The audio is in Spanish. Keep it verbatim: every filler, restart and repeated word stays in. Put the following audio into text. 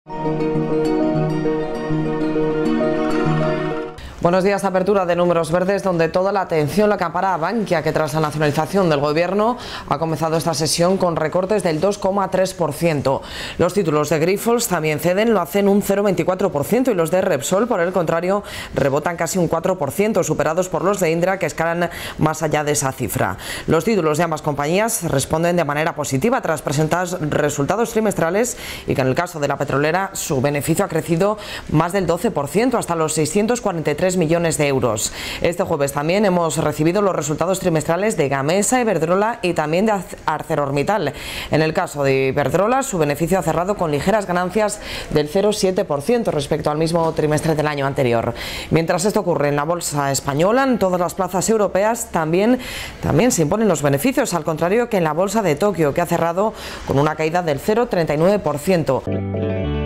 Buenos días. Apertura de números verdes donde toda la atención la acapara a Bankia, que tras la nacionalización del gobierno ha comenzado esta sesión con recortes del dos coma tres por ciento. Los títulos de Grifols también ceden, lo hacen un cero coma veinticuatro por ciento, y los de Repsol, por el contrario, rebotan casi un cuatro por ciento, superados por los de Indra, que escalan más allá de esa cifra. Los títulos de ambas compañías responden de manera positiva tras presentar resultados trimestrales, y que en el caso de la petrolera su beneficio ha crecido más del doce por ciento hasta los seiscientos cuarenta y tres millones de euros. Este jueves también hemos recibido los resultados trimestrales de Gamesa, Iberdrola y también de ArcelorMittal. En el caso de Iberdrola, su beneficio ha cerrado con ligeras ganancias del cero coma siete por ciento respecto al mismo trimestre del año anterior. Mientras esto ocurre en la bolsa española, en todas las plazas europeas también, también se imponen los beneficios, al contrario que en la bolsa de Tokio, que ha cerrado con una caída del cero coma treinta y nueve por ciento.